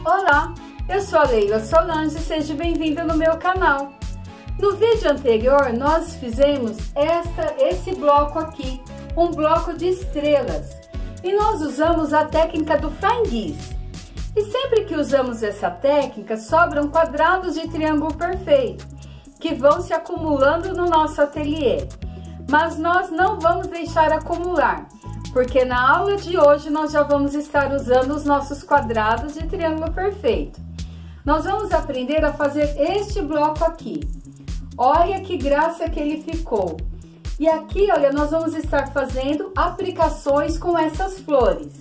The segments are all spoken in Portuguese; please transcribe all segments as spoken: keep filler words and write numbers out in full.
Olá, eu sou a Leila Solange, seja bem-vinda no meu canal. No vídeo anterior nós fizemos esta, esse bloco aqui, um bloco de estrelas, e nós usamos a técnica do Flying Geese. E sempre que usamos essa técnica, sobram quadrados de triângulo perfeito, que vão se acumulando no nosso ateliê. Mas nós não vamos deixar acumular, porque na aula de hoje nós já vamos estar usando os nossos quadrados de triângulo perfeito. Nós vamos aprender a fazer este bloco aqui. Olha que graça que ele ficou. E aqui, olha, nós vamos estar fazendo aplicações com essas flores.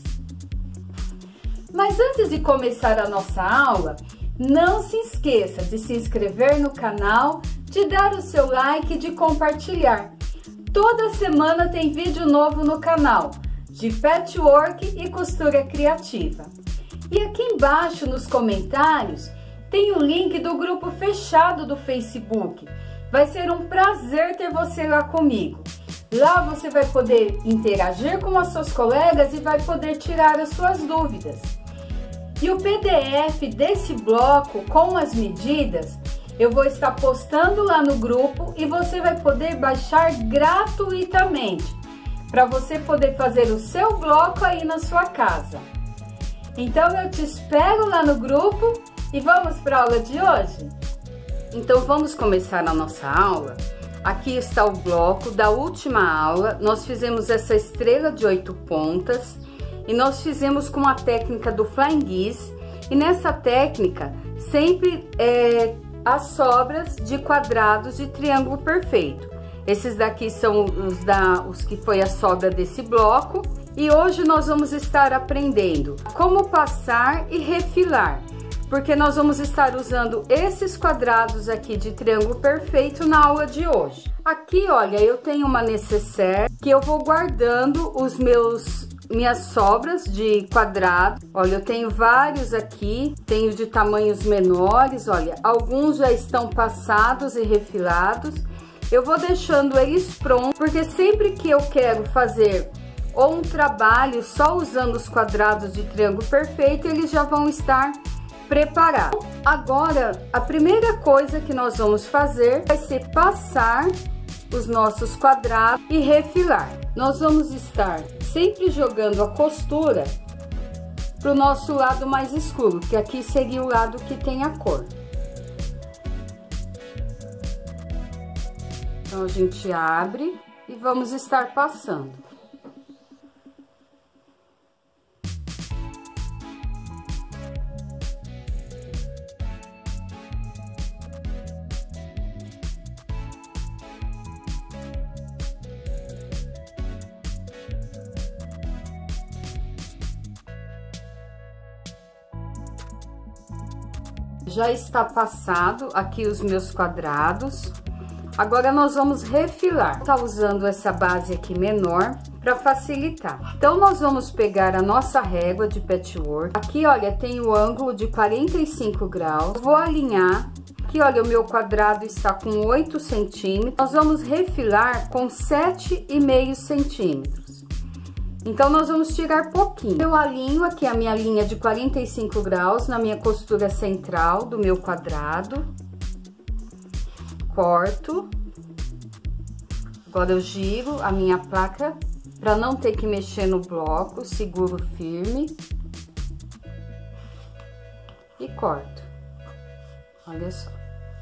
Mas antes de começar a nossa aula, não se esqueça de se inscrever no canal, de dar o seu like e de compartilhar. Toda semana tem vídeo novo no canal, de patchwork e costura criativa. E aqui embaixo nos comentários tem o link do grupo fechado do Facebook. Vai ser um prazer ter você lá comigo. Lá você vai poder interagir com as suas colegas e vai poder tirar as suas dúvidas. E o P D F desse bloco com as medidas eu vou estar postando lá no grupo e você vai poder baixar gratuitamente, para você poder fazer o seu bloco aí na sua casa. Então eu te espero lá no grupo e vamos para a aula de hoje? Então vamos começar a nossa aula. Aqui está o bloco da última aula. Nós fizemos essa estrela de oito pontas e nós fizemos com a técnica do Flying Geese. E nessa técnica sempre é as sobras de quadrados de triângulo perfeito. Esses daqui são os, da, os que foi a sobra desse bloco. E hoje nós vamos estar aprendendo como passar e refilar, porque nós vamos estar usando esses quadrados aqui de triângulo perfeito na aula de hoje. Aqui, olha, eu tenho uma necessaire que eu vou guardando os meus minhas sobras de quadrado. Olha, eu tenho vários aqui, tenho de tamanhos menores, olha, alguns já estão passados e refilados. Eu vou deixando eles prontos, porque sempre que eu quero fazer ou um trabalho só usando os quadrados de triângulo perfeito, eles já vão estar preparados. Agora, a primeira coisa que nós vamos fazer vai ser passar os nossos quadrados e refilar. Nós vamos estar sempre jogando a costura para o nosso lado mais escuro, que aqui seria o lado que tem a cor. Então a gente abre e vamos estar passando. Já está passado aqui os meus quadrados. Agora nós vamos refilar. Tá usando essa base aqui menor para facilitar. Então nós vamos pegar a nossa régua de patchwork. Aqui, olha, tem o ângulo de quarenta e cinco graus. Vou alinhar. Aqui, olha, o meu quadrado está com oito centímetros. Nós vamos refilar com sete e meio centímetros. Então, nós vamos tirar pouquinho. Eu alinho aqui a minha linha de quarenta e cinco graus na minha costura central do meu quadrado. Corto. Agora, eu giro a minha placa para não ter que mexer no bloco. Seguro firme. E corto. Olha só.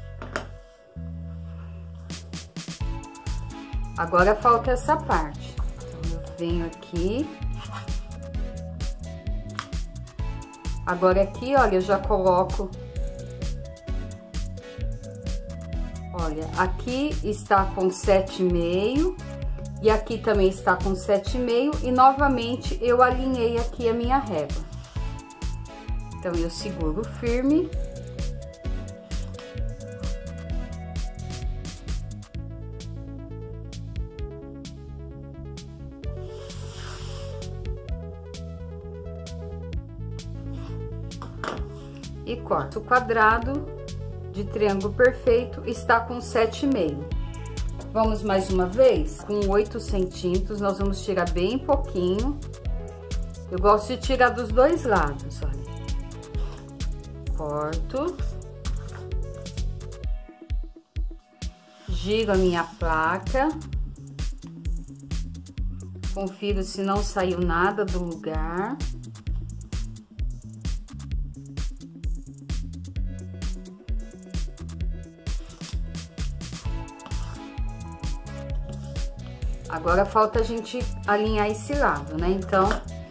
Agora, falta essa parte. Venho aqui. Agora aqui, olha, eu já coloco. Olha, aqui está com sete e meio e aqui também está com sete e meio e novamente eu alinhei aqui a minha régua. Então eu seguro firme. E corto. O quadrado de triângulo perfeito está com sete e meio. Vamos mais uma vez? Com oito centímetros, nós vamos tirar bem pouquinho. Eu gosto de tirar dos dois lados, olha. corto, giro a minha placa, confiro se não saiu nada do lugar. Agora falta a gente alinhar esse lado, né? Então,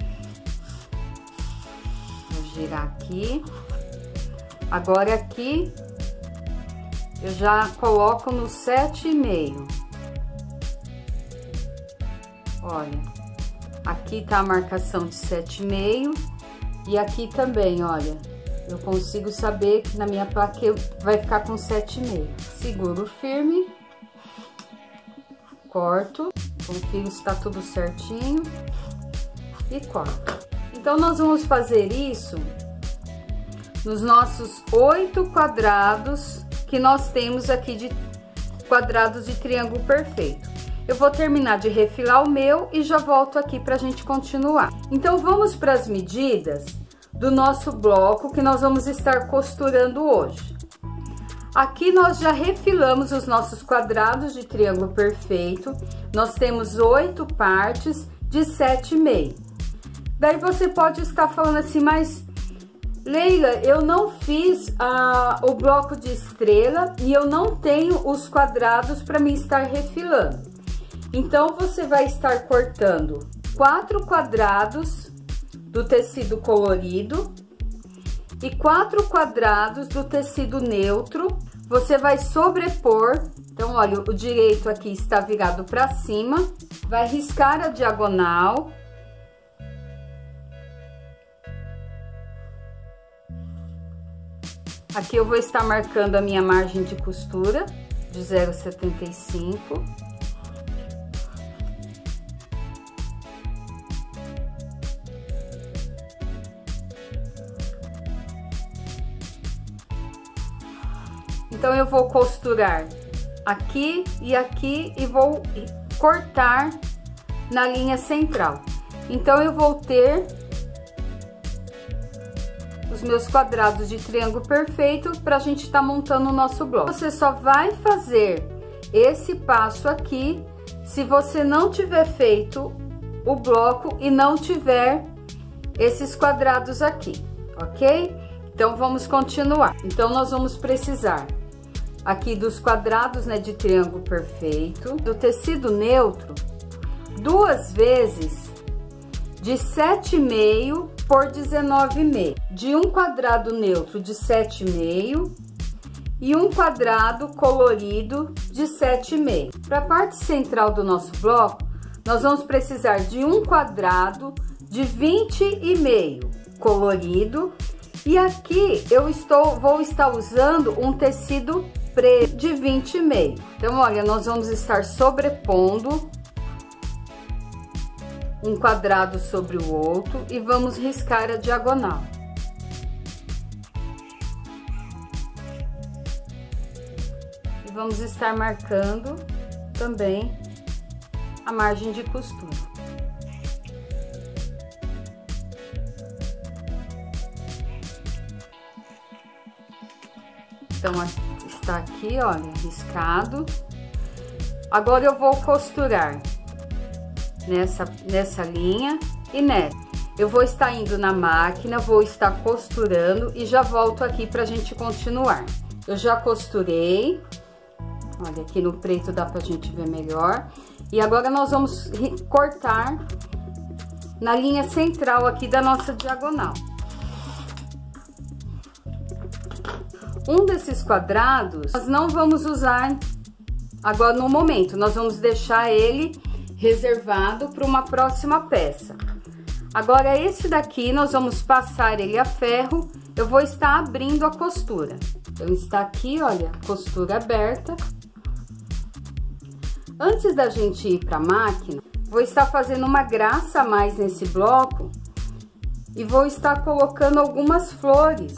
vou girar aqui. Agora aqui, eu já coloco no sete e meio. Olha, aqui tá a marcação de sete e meio. E aqui também, olha, eu consigo saber que na minha placa vai ficar com sete e meio. Seguro firme. Corto. Confiro se tá tudo certinho e corto. Então, nós vamos fazer isso nos nossos oito quadrados que nós temos aqui de quadrados de triângulo perfeito. Eu vou terminar de refilar o meu e já volto aqui pra gente continuar. Então, vamos para as medidas do nosso bloco que nós vamos estar costurando hoje. Aqui nós já refilamos os nossos quadrados de triângulo perfeito. Nós temos oito partes de sete e meio. Daí você pode estar falando assim, mas Leila, eu não fiz ah, o bloco de estrela e eu não tenho os quadrados para me estar refilando. Então, você vai estar cortando quatro quadrados do tecido colorido e quatro quadrados do tecido neutro. Você vai sobrepor. Então, olha, o direito aqui está virado para cima. Vai riscar a diagonal. Aqui eu vou estar marcando a minha margem de costura de zero vírgula setenta e cinco. Então, eu vou costurar aqui e aqui e vou cortar na linha central. Então, eu vou ter os meus quadrados de triângulo perfeito para a gente estar montando o nosso bloco. Você só vai fazer esse passo aqui se você não tiver feito o bloco e não tiver esses quadrados aqui, ok? Então, vamos continuar. Então, nós vamos precisar aqui dos quadrados, né, de triângulo perfeito, do tecido neutro, duas vezes de sete e meio por dezenove e meio, de um quadrado neutro de sete e meio e um quadrado colorido de sete e meio. Para a parte central do nosso bloco, nós vamos precisar de um quadrado de vinte e meio colorido, e aqui eu estou vou estar usando um tecido preto de vinte e meio. Então, olha, nós vamos estar sobrepondo um quadrado sobre o outro e vamos riscar a diagonal. E vamos estar marcando também a margem de costura. Então, está aqui, olha, riscado. Agora eu vou costurar nessa, nessa linha e nessa. Eu vou estar indo na máquina, vou estar costurando e já volto aqui pra gente continuar. Eu já costurei, olha, aqui no preto dá pra gente ver melhor. E agora nós vamos cortar na linha central aqui da nossa diagonal. Um desses quadrados, nós não vamos usar agora no momento, nós vamos deixar ele reservado para uma próxima peça. Agora, esse daqui, nós vamos passar ele a ferro, eu vou estar abrindo a costura. Então, está aqui, olha, costura aberta. Antes da gente ir para a máquina, vou estar fazendo uma graça a mais nesse bloco e vou estar colocando algumas flores.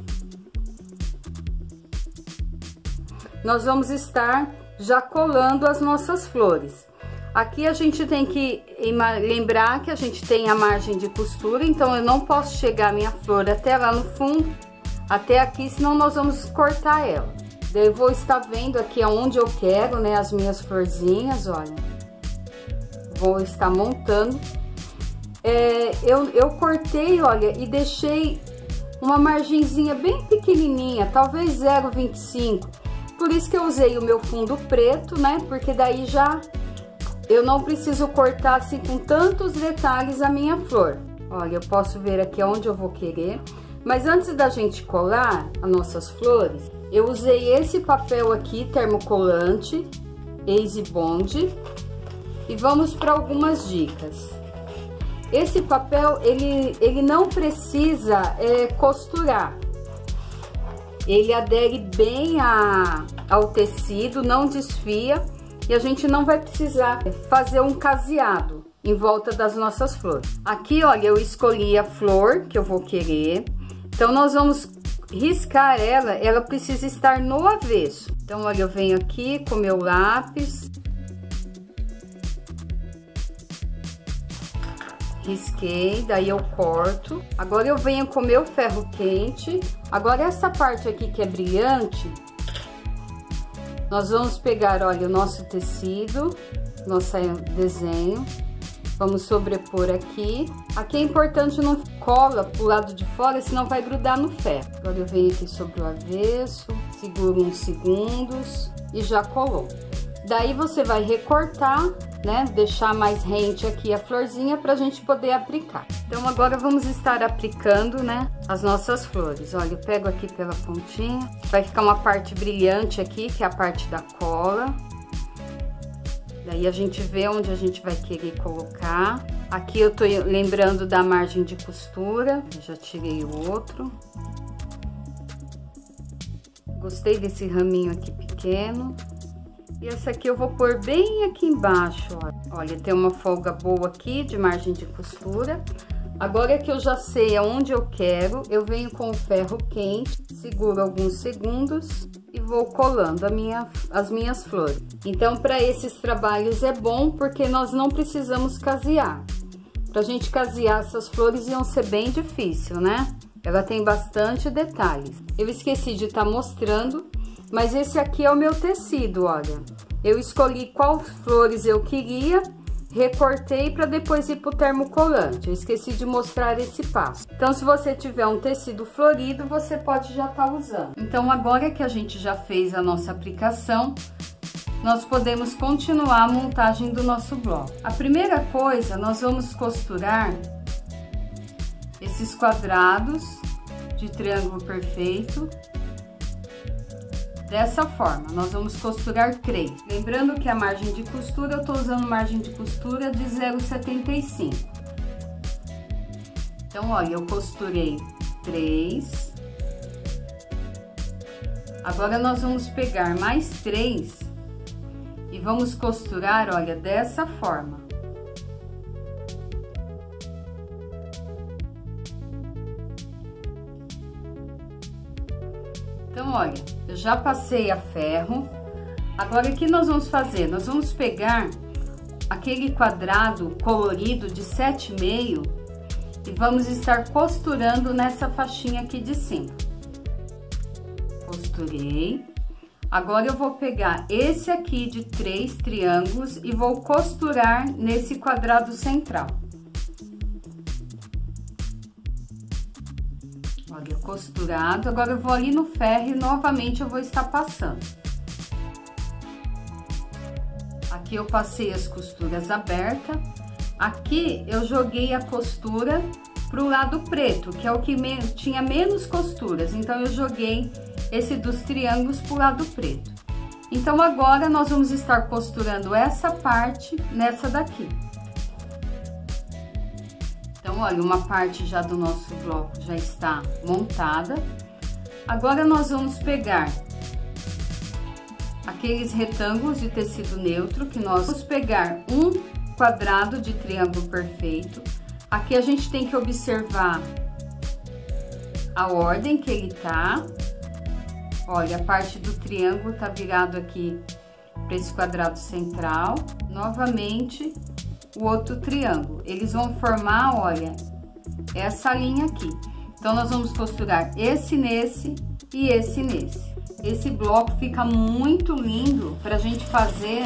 Nós vamos estar já colando as nossas flores. Aqui a gente tem que lembrar que a gente tem a margem de costura, então eu não posso chegar a minha flor até lá no fundo, até aqui, senão nós vamos cortar ela. Daí eu vou estar vendo aqui aonde eu quero, né, as minhas florzinhas, olha. Vou estar montando. É, eu, eu cortei, olha, e deixei uma margenzinha bem pequenininha, talvez zero vírgula vinte e cinco. Por isso que eu usei o meu fundo preto, né, porque daí já eu não preciso cortar assim com tantos detalhes a minha flor. Olha, eu posso ver aqui onde eu vou querer. Mas antes da gente colar as nossas flores, eu usei esse papel aqui, termocolante, Easy Bond. E vamos para algumas dicas. Esse papel, ele, ele não precisa é, costurar. Ele adere bem a, ao tecido, não desfia. E a gente não vai precisar fazer um caseado em volta das nossas flores. Aqui, olha, eu escolhi a flor que eu vou querer. Então, nós vamos riscar ela, ela precisa estar no avesso. Então, olha, eu venho aqui com meu lápis. Risquei, daí eu corto. Agora eu venho com meu ferro quente. Agora essa parte aqui que é brilhante, nós vamos pegar, olha, o nosso tecido, nosso desenho. Vamos sobrepor aqui. Aqui é importante não cola pro lado de fora, senão vai grudar no ferro. Agora eu venho aqui sobre o avesso, seguro uns segundos e já colou. Daí você vai recortar, né, deixar mais rente aqui a florzinha pra gente poder aplicar. Então agora vamos estar aplicando, né, as nossas flores. Olha, eu pego aqui pela pontinha, vai ficar uma parte brilhante aqui, que é a parte da cola. Daí a gente vê onde a gente vai querer colocar. Aqui eu tô lembrando da margem de costura, já tirei o outro. Gostei desse raminho aqui pequeno. E essa aqui eu vou pôr bem aqui embaixo, ó. Olha, tem uma folga boa aqui de margem de costura. Agora que eu já sei aonde eu quero, eu venho com o ferro quente, seguro alguns segundos e vou colando a minha, as minhas flores. Então, para esses trabalhos é bom porque nós não precisamos casear. Pra gente casear essas flores iam ser bem difícil, né? Ela tem bastante detalhes. Eu esqueci de estar mostrando, mas esse aqui é o meu tecido, olha. Eu escolhi qual flores eu queria, recortei para depois ir pro termocolante. Eu esqueci de mostrar esse passo. Então, se você tiver um tecido florido, você pode já estar usando. Então, agora que a gente já fez a nossa aplicação, nós podemos continuar a montagem do nosso bloco. A primeira coisa, nós vamos costurar esses quadrados de triângulo perfeito. Dessa forma, nós vamos costurar três. Lembrando que a margem de costura, eu tô usando margem de costura de zero vírgula setenta e cinco. Então, olha, eu costurei três. Agora, nós vamos pegar mais três e vamos costurar, olha, dessa forma. Então, olha, eu já passei a ferro. Agora, o que nós vamos fazer? Nós vamos pegar aquele quadrado colorido de sete e meio e vamos estar costurando nessa faixinha aqui de cima. Costurei. Agora, eu vou pegar esse aqui de três triângulos e vou costurar nesse quadrado central. Olha, costurado. Agora, eu vou ali no ferro e novamente eu vou estar passando. Aqui eu passei as costuras abertas. Aqui eu joguei a costura pro lado preto, que é o que me... tinha menos costuras. Então, eu joguei esse dos triângulos pro lado preto. Então, agora nós vamos estar costurando essa parte nessa daqui. Então, olha, uma parte já do nosso bloco já está montada. Agora, nós vamos pegar aqueles retângulos de tecido neutro, que nós vamos pegar um quadrado de triângulo perfeito. Aqui a gente tem que observar a ordem que ele tá. Olha, a parte do triângulo tá virado aqui para esse quadrado central. Novamente, o outro triângulo. Eles vão formar, olha, essa linha aqui. Então, nós vamos costurar esse nesse e esse nesse. Esse bloco fica muito lindo pra gente fazer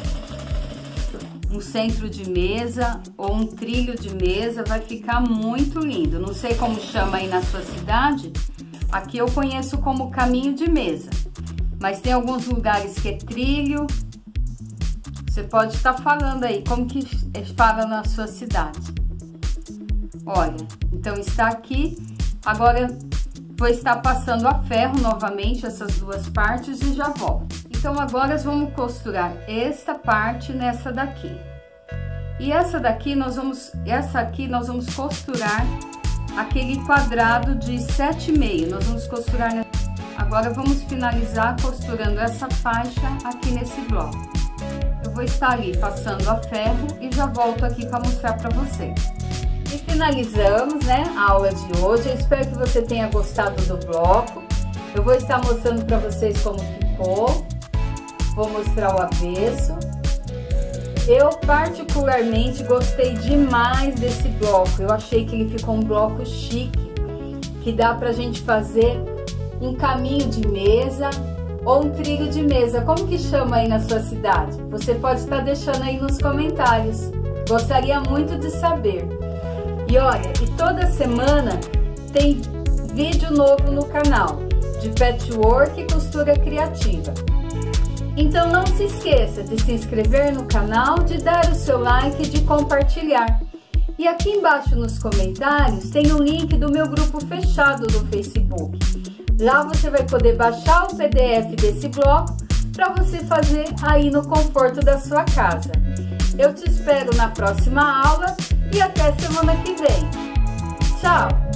um centro de mesa ou um trilho de mesa, vai ficar muito lindo. Não sei como chama aí na sua cidade, aqui eu conheço como caminho de mesa, mas tem alguns lugares que é trilho. Você pode estar falando aí como que fala na sua cidade. Olha, então está aqui. Agora vou estar passando a ferro novamente essas duas partes e já volto. Então agora vamos costurar esta parte nessa daqui. E essa daqui nós vamos, essa aqui nós vamos costurar aquele quadrado de sete e meio. Nós vamos costurar, agora vamos finalizar costurando essa faixa aqui nesse bloco. Eu vou estar ali passando a ferro e já volto aqui para mostrar para vocês. E finalizamos, né, a aula de hoje. Eu espero que você tenha gostado do bloco. Eu vou estar mostrando para vocês como ficou. Vou mostrar o avesso. Eu particularmente gostei demais desse bloco. Eu achei que ele ficou um bloco chique, que dá pra gente fazer um caminho de mesa ou um trilho de mesa. Como que chama aí na sua cidade? Você pode estar deixando aí nos comentários. Gostaria muito de saber. E olha, e toda semana tem vídeo novo no canal de patchwork e costura criativa. Então não se esqueça de se inscrever no canal, de dar o seu like e de compartilhar. E aqui embaixo nos comentários tem o link do meu grupo fechado no Facebook. Lá você vai poder baixar o P D F desse bloco para você fazer aí no conforto da sua casa. Eu te espero na próxima aula e até semana que vem. Tchau!